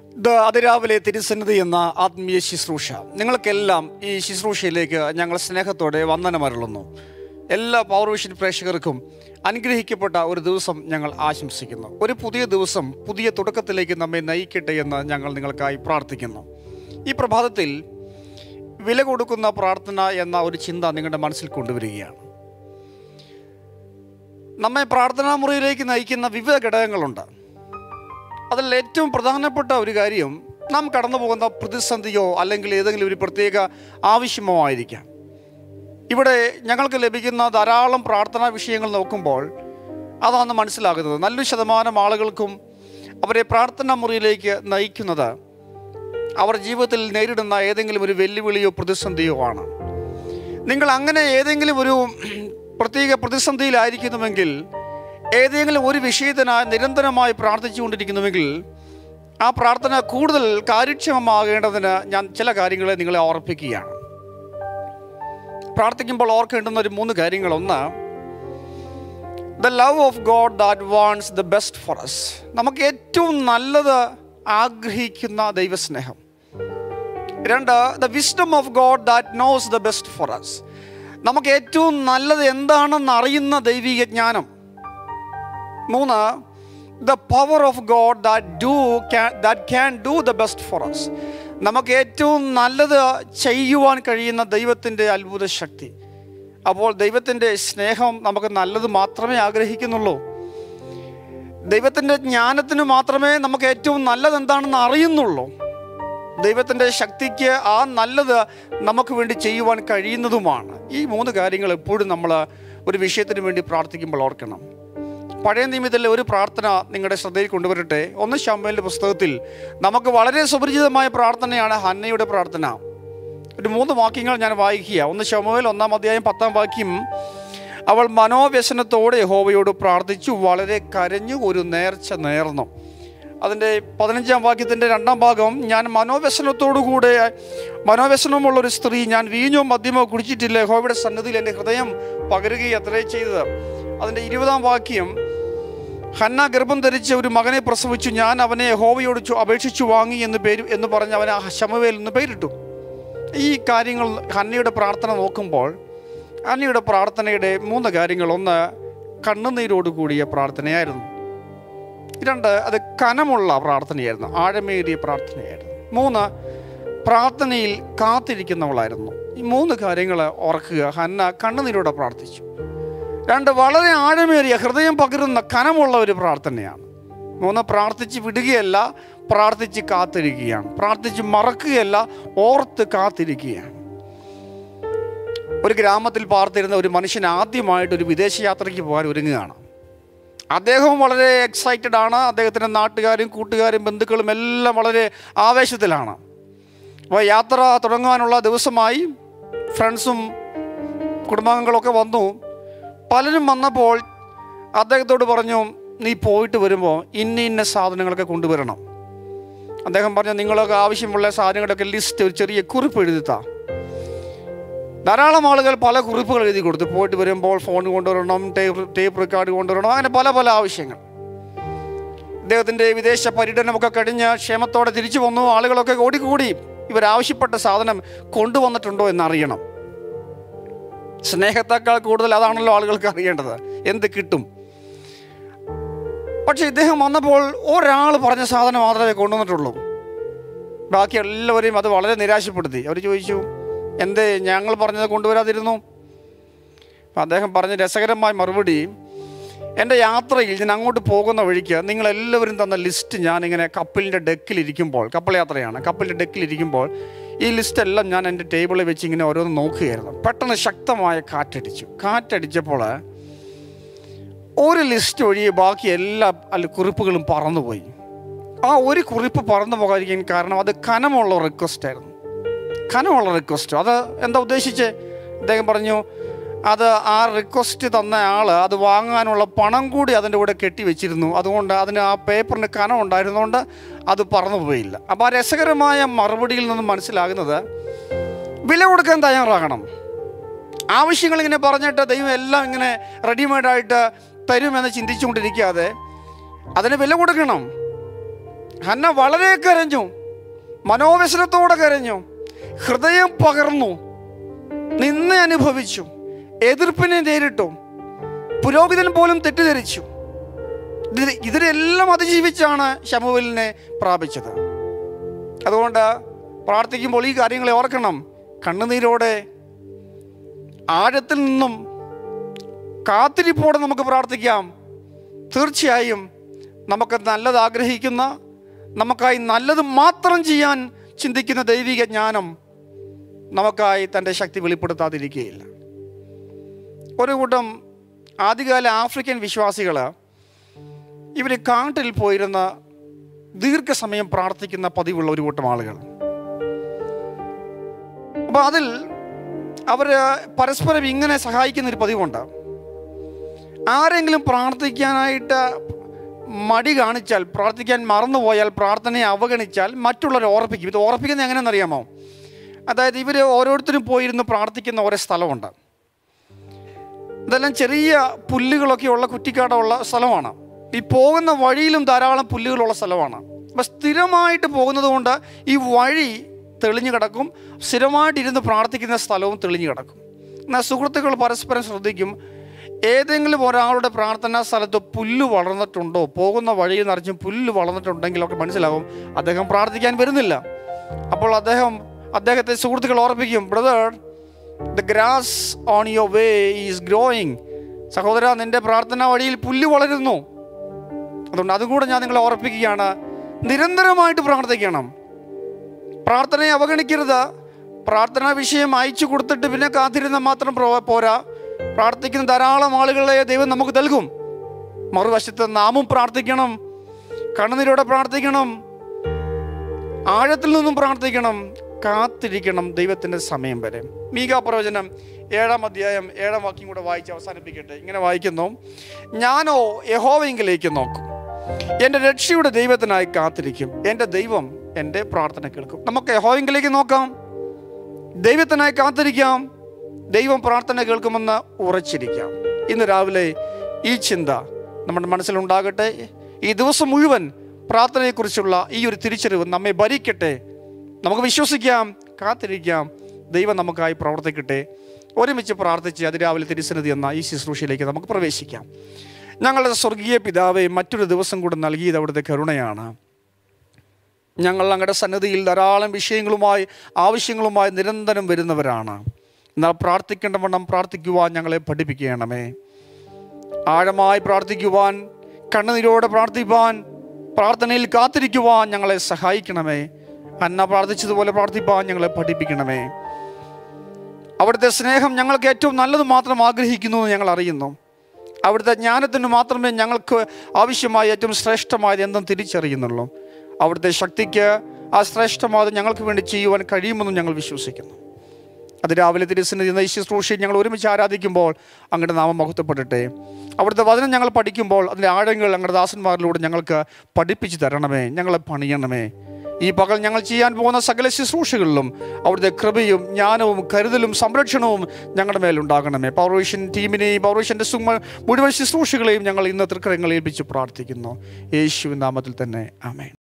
അതിരാവിലെ തിരുസന്നിധി എന്ന ആത്മീയ ശുശ്രൂഷ, നിങ്ങൾക്കെല്ലാം ഈ ശുശ്രൂഷയിലേക്ക് ഞങ്ങൾ സ്നേഹത്തോടെ വന്ദനമരുളുന്നു. എല്ലാ പവർവിഷൻ പ്രേക്ഷകർക്കും അനുഗ്രഹിക്കപ്പെട്ട ഒരു ദിവസം ഞങ്ങൾ ആശംസിക്കുന്നു. ഒരു പുതിയ ദിവസം പുതിയ തുടക്കത്തിലേക്ക് നമ്മെ നയിക്കട്ടെ എന്ന് ഞങ്ങൾ നിങ്ങൾക്കായി പ്രാർത്ഥിക്കുന്നു. ഈ പ്രഭാതത്തിൽ വില കൊടുക്കുന്ന പ്രാർത്ഥന എന്ന ഒരു ചിന്ത നിങ്ങളുടെ മനസ്സിൽ കൊണ്ടുവരികയാണ്. നമ്മെ പ്രാർത്ഥനാ മുറിയിലേക്ക് നയിക്കുന്ന വിവിധ ഘടകങ്ങളുണ്ട്. അതിൽ ഏറ്റവും പ്രധാനപ്പെട്ട ഒരു കാര്യം നാം കടന്നു പോകുന്ന പ്രതിസന്ധിയോ അല്ലെങ്കിൽ ഏതെങ്കിലും ഒരു പ്രത്യേക ആവശ്യമോ ആയിരിക്കാം. ഇവിടെ ഞങ്ങൾക്ക് ലഭിക്കുന്ന ധാരാളം പ്രാർത്ഥനാ വിഷയങ്ങൾ നോക്കുമ്പോൾ അതാണ് മനസ്സിലാകുന്നത്. നല്ലൊരു ശതമാനം ആളുകൾക്കും അവരെ പ്രാർത്ഥനാ മുറിയിലേക്ക് നയിക്കുന്നത് അവർ ജീവിതത്തിൽ നേരിടുന്ന ഏതെങ്കിലും ഒരു വെല്ലുവിളിയോ പ്രതിസന്ധിയോ ആണ്. നിങ്ങൾ അങ്ങനെ ഏതെങ്കിലും ഒരു പ്രത്യേക പ്രതിസന്ധിയിലായിരിക്കുന്നുവെങ്കിൽ, ഏതെങ്കിലും ഒരു വിഷയത്തിനായി നിരന്തരമായി പ്രാർത്ഥിച്ചുകൊണ്ടിരിക്കുന്നുവെങ്കിൽ, ആ പ്രാർത്ഥന കൂടുതൽ കാര്യക്ഷമമാകേണ്ടതിന് ഞാൻ ചില കാര്യങ്ങളെ നിങ്ങളെ ഓർപ്പിക്കുകയാണ്. പ്രാർത്ഥിക്കുമ്പോൾ ഓർക്കേണ്ടുന്ന ഒരു 3 കാര്യങ്ങൾ. ഒന്ന്, the love of God that wants the best for us. നമുക്ക് ഏറ്റവും നല്ലത് ആഗ്രഹിക്കുന്ന ദൈവസ്നേഹം. 2, the wisdom of God that knows the best for us. നമുക്ക് ഏറ്റവും നല്ലത് എന്താണെന്ന് അറിയുന്ന ദൈവിക ജ്ഞാനം. 3, the power of God that can do the best for us. നമുക്ക് ഏറ്റവും നല്ലത് ചെയ്യുവാൻ കഴിയുന്ന ദൈവത്തിൻ്റെ അത്ഭുത ശക്തി. അപ്പോൾ ദൈവത്തിൻ്റെ സ്നേഹം നമുക്ക് നല്ലത് മാത്രമേ ആഗ്രഹിക്കുന്നുള്ളൂ. ദൈവത്തിൻ്റെ ജ്ഞാനത്തിന് മാത്രമേ നമുക്ക് ഏറ്റവും നല്ലത് എന്താണെന്ന് അറിയുന്നുള്ളൂ. ദൈവത്തിൻ്റെ ശക്തിക്ക് ആ നല്ലത് നമുക്ക് വേണ്ടി ചെയ്യുവാൻ കഴിയുന്നതുമാണ്. ഈ 3 കാര്യങ്ങൾ എപ്പോഴും നമ്മൾ ഒരു വിഷയത്തിന് വേണ്ടി പ്രാർത്ഥിക്കുമ്പോൾ ഓർക്കണം. പഴയ നിയമത്തിലെ ഒരു പ്രാർത്ഥന നിങ്ങളുടെ ശ്രദ്ധയിൽ കൊണ്ടുവരട്ടെ. 1 ശമൂവേലിന്റെ പുസ്തകത്തിൽ നമുക്ക് വളരെ സുപരിചിതമായ പ്രാർത്ഥനയാണ് ഹന്നയുടെ പ്രാർത്ഥന. ഒരു 3 വാക്യങ്ങൾ ഞാൻ വായിക്കുക. 1 ശമൂവേൽ 1-ാം അധ്യായം 10-ാം വാക്യം. അവൾ മനോവ്യസനത്തോടെ യഹോവയോട് പ്രാർത്ഥിച്ചു, വളരെ കരഞ്ഞു, ഒരു നേർച്ച നേർന്നു. അതിൻ്റെ 15-ാം വാക്യത്തിൻ്റെ 2-ാം ഭാഗം, ഞാൻ മനോവ്യസനമുള്ളൊരു സ്ത്രീ, ഞാൻ വീഞ്ഞോ മദ്യമോ കുടിച്ചിട്ടില്ല, യഹോവയുടെ സന്നിധിയിൽ എൻ്റെ ഹൃദയം പകരുകയത്രേ ചെയ്തത്. അതിൻ്റെ 20-ാം വാക്യം, ഹന്ന ഗർഭം ധരിച്ച് ഒരു മകനെ പ്രസവിച്ചു, ഞാൻ അവനെ യഹോവയോട് അപേക്ഷിച്ചു വാങ്ങി എന്ന് പറഞ്ഞ് അവനെ ശമൂവേൽ എന്ന് പേരിട്ടു. ഈ കാര്യങ്ങൾ ഹന്നയുടെ പ്രാർത്ഥന നോക്കുമ്പോൾ ഹന്നയുടെ പ്രാർത്ഥനയുടെ 3 കാര്യങ്ങൾ. 1, കണ്ണുനീരോട് കൂടിയ പ്രാർത്ഥനയായിരുന്നു. 2, അത് കനമുള്ള പ്രാർത്ഥനയായിരുന്നു, ആഴമേറിയ പ്രാർത്ഥനയായിരുന്നു. 3, പ്രാർത്ഥനയിൽ കാത്തിരിക്കുന്നവളായിരുന്നു. ഈ 3 കാര്യങ്ങൾ ഓർക്കുക. ഹന്ന കണ്ണുനീരോടെ പ്രാർത്ഥിച്ചു. 2, വളരെ ആഴമേറിയ ഹൃദയം പകരുന്ന കനമുള്ള ഒരു പ്രാർത്ഥനയാണ്. 3, പ്രാർത്ഥിച്ച് വിടുകയല്ല, പ്രാർത്ഥിച്ച് കാത്തിരിക്കുകയാണ്. പ്രാർത്ഥിച്ച് മറക്കുകയല്ല, ഓർത്ത് കാത്തിരിക്കുകയാണ്. ഒരു ഗ്രാമത്തിൽ പാർത്തിരുന്ന ഒരു മനുഷ്യൻ ആദ്യമായിട്ടൊരു വിദേശയാത്രയ്ക്ക് പോകാൻ ഒരുങ്ങുകയാണ്. അദ്ദേഹവും വളരെ എക്സൈറ്റഡ് ആണ്. അദ്ദേഹത്തിൻ്റെ നാട്ടുകാരും കൂട്ടുകാരും ബന്ധുക്കളും എല്ലാം വളരെ ആവേശത്തിലാണ്. അപ്പോൾ യാത്ര തുടങ്ങാനുള്ള ദിവസമായി ഫ്രണ്ട്സും കുടുംബാംഗങ്ങളൊക്കെ വന്നു. പലരും വന്നപ്പോൾ അദ്ദേഹത്തോട് പറഞ്ഞു, നീ പോയിട്ട് വരുമ്പോൾ ഇന്ന സാധനങ്ങളൊക്കെ കൊണ്ടുവരണം. അദ്ദേഹം പറഞ്ഞു, നിങ്ങളൊക്കെ ആവശ്യമുള്ള സാധനങ്ങളൊക്കെ ലിസ്റ്റ്, ഒരു ചെറിയ കുറിപ്പ് എഴുതിത്താ. ധാരാളം ആളുകൾ പല കുറിപ്പുകൾ എഴുതി കൊടുത്തു. പോയിട്ട് വരുമ്പോൾ ഫോൺ കൊണ്ടുവരണം, ടേപ്പ് റെക്കോർഡ് കൊണ്ടുവരണം, അങ്ങനെ പല പല ആവശ്യങ്ങൾ. ഇദ്ദേഹത്തിൻ്റെ വിദേശ പര്യടനമൊക്കെ കഴിഞ്ഞ് ക്ഷേമത്തോടെ തിരിച്ചു വന്നു. ആളുകളൊക്കെ ഓടിക്കൂടി ഇവരാവശ്യപ്പെട്ട സാധനം കൊണ്ടുവന്നിട്ടുണ്ടോ എന്നറിയണം. സ്നേഹത്തേക്കാൾ കൂടുതൽ അതാണല്ലോ ആളുകൾക്ക് അറിയേണ്ടത്, എന്ത് കിട്ടും. പക്ഷെ ഇദ്ദേഹം വന്നപ്പോൾ ഒരാൾ പറഞ്ഞ സാധനം മാത്രമേ കൊണ്ടുവന്നിട്ടുള്ളൂ. ബാക്കി എല്ലാവരെയും അത് വളരെ നിരാശപ്പെടുത്തി. അവർ ചോദിച്ചു, എന്തേ ഞങ്ങൾ പറഞ്ഞത് കൊണ്ടുവരാതിരുന്നു? അപ്പം അദ്ദേഹം പറഞ്ഞ രസകരമായ മറുപടി, എൻ്റെ യാത്രയിൽ ഞാൻ അങ്ങോട്ട് പോകുന്ന വഴിക്ക് നിങ്ങളെല്ലാവരും തന്ന ലിസ്റ്റ് ഞാനിങ്ങനെ കപ്പലിൻ്റെ ഡെക്കിലിരിക്കുമ്പോൾ, കപ്പൽ യാത്രയാണ്, കപ്പലിൻ്റെ ഡെക്കിലിരിക്കുമ്പോൾ ഈ ലിസ്റ്റെല്ലാം ഞാൻ എൻ്റെ ടേബിളിൽ വെച്ച് ഇങ്ങനെ ഓരോന്ന് നോക്കുകയായിരുന്നു. പെട്ടെന്ന് ശക്തമായ കാറ്റടിച്ചപ്പോൾ ഒരു ലിസ്റ്റ് ഒഴികെ ബാക്കി എല്ലാ കുറിപ്പുകളും പറന്നുപോയി. ആ ഒരു കുറിപ്പ് പറന്നു പോകാതിരിക്കാൻ കാരണം അത് കനമുള്ള റിക്വസ്റ്റായിരുന്നു. അത് എന്താ ഉദ്ദേശിച്ച്? അദ്ദേഹം പറഞ്ഞു, അത് ആ റിക്വസ്റ്റ് തന്ന ആൾ അത് വാങ്ങാനുള്ള പണം കൂടി അതിൻ്റെ കൂടെ കെട്ടിവെച്ചിരുന്നു. അതുകൊണ്ട് അതിന് ആ പേപ്പറിന് കനം ഉണ്ടായിരുന്നുകൊണ്ട് അത് പറന്നു പോയില്ല. അപ്പോൾ ആ രസകരമായ മറുപടിയിൽ നിന്നും മനസ്സിലാകുന്നത്, വില കൊടുക്കാൻ തയ്യാറാകണം. ആവശ്യങ്ങളിങ്ങനെ പറഞ്ഞിട്ട് ദൈവം എല്ലാം ഇങ്ങനെ റെഡിമെയ്ഡായിട്ട് തരുമെന്ന് ചിന്തിച്ചുകൊണ്ടിരിക്കാതെ അതിന് വില കൊടുക്കണം. ഹന്ന വളരെ കരഞ്ഞു, മനോവ്യസനത്തോടെ കരഞ്ഞു, ഹൃദയം പകർന്നു, നിന്ന അനുഭവിച്ചു, എതിർപ്പിനെ നേരിട്ടു, പുരോഹിതൻ പോലും തെറ്റിദ്ധരിച്ചു. ഇതിനെല്ലാം അതിജീവിച്ചാണ് ശമൂവേലിനെ പ്രാപിച്ചത്. അതുകൊണ്ട് പ്രാർത്ഥിക്കുമ്പോൾ ഈ കാര്യങ്ങളെ ഓർക്കണം. കണ്ണുനീരോടെ, ആഴത്തിൽ നിന്നും കാത്തിരിപ്പോടെ നമുക്ക് പ്രാർത്ഥിക്കാം. തീർച്ചയായും നമുക്ക് നല്ലത് ആഗ്രഹിക്കുന്ന, നമുക്കായി നല്ലത് മാത്രം ചെയ്യാൻ ചിന്തിക്കുന്ന ദൈവിക ജ്ഞാനം നമുക്കായി തൻ്റെ ശക്തി വെളിപ്പെടുത്താതിരിക്കുകയില്ല. ഒരു കൂട്ടം ആദ്യകാല ആഫ്രിക്കൻ വിശ്വാസികൾ ഇവർ കാട്ടിൽ പോയിരുന്ന ദീർഘസമയം പ്രാർത്ഥിക്കുന്ന പതിവുള്ള ഒരു കൂട്ടം ആളുകൾ. അപ്പോൾ അതിൽ അവർ പരസ്പരം ഇങ്ങനെ സഹായിക്കുന്നൊരു പതിവുണ്ട്. ആരെങ്കിലും പ്രാർത്ഥിക്കാനായിട്ട് മടി കാണിച്ചാൽ, പ്രാർത്ഥിക്കാൻ മറന്നുപോയാൽ, പ്രാർത്ഥനയെ അവഗണിച്ചാൽ മറ്റുള്ളവരെ ഓർപ്പിക്കും. ഇത് ഓർപ്പിക്കുന്നത് എങ്ങനെയെന്നറിയാമോ? അതായത് ഇവർ ഓരോരുത്തരും പോയിരുന്ന് പ്രാർത്ഥിക്കുന്ന ഓരോ സ്ഥലമുണ്ട്. ഇതെല്ലാം ചെറിയ പുല്ലുകളൊക്കെ ഉള്ള കുറ്റിക്കാടുള്ള സ്ഥലമാണ്. ഈ പോകുന്ന വഴിയിലും ധാരാളം പുല്ലുകളുള്ള സ്ഥലമാണ്. അപ്പം സ്ഥിരമായിട്ട് പോകുന്നത് കൊണ്ട് ഈ വഴി തെളിഞ്ഞു കിടക്കും, സ്ഥിരമായിട്ടിരുന്ന് പ്രാർത്ഥിക്കുന്ന സ്ഥലവും തെളിഞ്ഞു കിടക്കും. എന്നാൽ സുഹൃത്തുക്കൾ പരസ്പരം ശ്രദ്ധിക്കും, ഏതെങ്കിലും ഒരാളുടെ പ്രാർത്ഥനാ സ്ഥലത്ത് പുല്ല് വളർന്നിട്ടുണ്ടോ, പോകുന്ന വഴിയിൽ നിറച്ചും പുല്ല് വളർന്നിട്ടുണ്ടെങ്കിലൊക്കെ മനസ്സിലാവും അദ്ദേഹം പ്രാർത്ഥിക്കാൻ വരുന്നില്ല. അപ്പോൾ അദ്ദേഹത്തെ സുഹൃത്തുക്കൾ ഓർപ്പിക്കും, brother, the grass on your way is growing. സഹോദര, നിന്റെ പ്രാർത്ഥനാ വഴിയിൽ പുല്ല് വളരുന്നു. അതുകൊണ്ട് അതുകൂടെ ഞാൻ നിങ്ങളെ ഓർപ്പിക്കുകയാണ്, നിരന്തരമായിട്ട് പ്രാർത്ഥിക്കണം. പ്രാർത്ഥനയെ അവഗണിക്കരുത്. പ്രാർത്ഥനാ വിഷയം അയച്ചു കൊടുത്തിട്ട് പിന്നെ കാത്തിരുന്ന മാത്രം പോരാ. പ്രാർത്ഥിക്കുന്ന ധാരാളം ആളുകളെ ദൈവം നമുക്ക് നൽകും. മറുവശത്ത് നാമും പ്രാർത്ഥിക്കണം, കണ്ണുനീരോടെ പ്രാർത്ഥിക്കണം, ആഴത്തിൽ നിന്നും പ്രാർത്ഥിക്കണം, കാത്തിരിക്കണം ദൈവത്തിൻ്റെ സമയം വരെ. മീകാ പ്രവചനം 7-ാം അധ്യായം 7-ാം വാക്യം കൂടെ വായിച്ച് അവസാനിപ്പിക്കട്ടെ. ഇങ്ങനെ വായിക്കുന്നു, ഞാനോ യഹോവയിലേക്ക് നോക്കും, എൻ്റെ രക്ഷയുടെ ദൈവത്തിനായി കാത്തിരിക്കും, എൻ്റെ ദൈവം എൻ്റെ പ്രാർത്ഥന കേൾക്കും. നമുക്ക് യഹോവയിലേക്ക് നോക്കാം, ദൈവത്തിനായി കാത്തിരിക്കാം, ദൈവം പ്രാർത്ഥന കേൾക്കുമെന്ന് ഉറച്ചിരിക്കാം. ഇന്ന് രാവിലെ ഈ ചിന്ത നമ്മുടെ മനസ്സിലുണ്ടാകട്ടെ. ഈ ദിവസം മുഴുവൻ പ്രാർത്ഥനയെക്കുറിച്ചുള്ള ഈ ഒരു തിരിച്ചറിവ് നമ്മെ ഭരിക്കട്ടെ. നമുക്ക് വിശ്വസിക്കാം, കാത്തിരിക്കാം, ദൈവം നമുക്കായി പ്രവർത്തിക്കട്ടെ. ഒരുമിച്ച് പ്രാർത്ഥിച്ച് അതിരാവിലെ തിരുസന്നിധി എന്ന ഈ ശുശ്രൂഷയിലേക്ക് നമുക്ക് പ്രവേശിക്കാം. ഞങ്ങളുടെ സ്വർഗീയ പിതാവേ, മറ്റൊരു ദിവസം കൂടെ നൽകിയത് അവിടുത്തെ കരുണയാണ്. ഞങ്ങൾ ഞങ്ങളുടെ സന്നിധിയിൽ ധാരാളം വിഷയങ്ങളുമായി, ആവശ്യങ്ങളുമായി നിരന്തരം വരുന്നവരാണ്. എന്നാൽ പ്രാർത്ഥിക്കേണ്ട വണ്ണം പ്രാർത്ഥിക്കുവാൻ ഞങ്ങളെ പഠിപ്പിക്കണമേ. ആഴമായി പ്രാർത്ഥിക്കുവാൻ, കണ്ണുനീരോടെ പ്രാർത്ഥിപ്പാൻ, പ്രാർത്ഥനയിൽ കാത്തിരിക്കുവാൻ ഞങ്ങളെ സഹായിക്കണമേ. അന്ന പ്രാർത്ഥിച്ചതുപോലെ പ്രാർത്ഥിപ്പാൻ ഞങ്ങളെ പഠിപ്പിക്കണമേ. അവിടുത്തെ സ്നേഹം ഞങ്ങൾക്ക് ഏറ്റവും നല്ലത് മാത്രം ആഗ്രഹിക്കുന്നു എന്ന് ഞങ്ങൾ അറിയുന്നു. അവിടുത്തെ ജ്ഞാനത്തിന് മാത്രമേ ഞങ്ങൾക്ക് ആവശ്യമായ ഏറ്റവും ശ്രേഷ്ഠമായത് എന്തും തിരിച്ചറിയുന്നുള്ളൂ. അവിടുത്തെ ശക്തിക്ക് ആ ശ്രേഷ്ഠമായത് ഞങ്ങൾക്ക് വേണ്ടി ചെയ്യുവാൻ കഴിയുമെന്നും ഞങ്ങൾ വിശ്വസിക്കുന്നു. അത് രാവിലെ തിരുസന്നിധി എന്ന ഈ ശുശ്രൂഷയിൽ ഞങ്ങൾ ഒരുമിച്ച് ആരാധിക്കുമ്പോൾ അങ്ങയുടെ നാമം മഹത്വപ്പെടട്ടെ. അവിടുത്തെ വചനം ഞങ്ങൾ പഠിക്കുമ്പോൾ അതിൻ്റെ ആഴങ്ങൾ അങ്ങയുടെ ദാസന്മാരിലൂടെ ഞങ്ങൾക്ക് പഠിപ്പിച്ച് തരണമേ, ഞങ്ങളെ പണിയണമേ. ഈ പകൽ ഞങ്ങൾ ചെയ്യാൻ പോകുന്ന സകല ശുശ്രൂഷകളിലും അവിടുത്തെ കൃപയും ജ്ഞാനവും കരുതലും സംരക്ഷണവും ഞങ്ങളുടെ മേലുണ്ടാകണമേ. പവർവിഷൻ ടീമിനെയും പവർവിഷൻ്റെ മുഴുവൻ ശുശ്രൂഷകളെയും ഞങ്ങൾ ഇന്ന് തൃക്കരങ്ങളിൽ ഏൽപ്പിച്ച് പ്രാർത്ഥിക്കുന്നു. യേശുവിൻ നാമത്തിൽ തന്നെ ആമേൻ.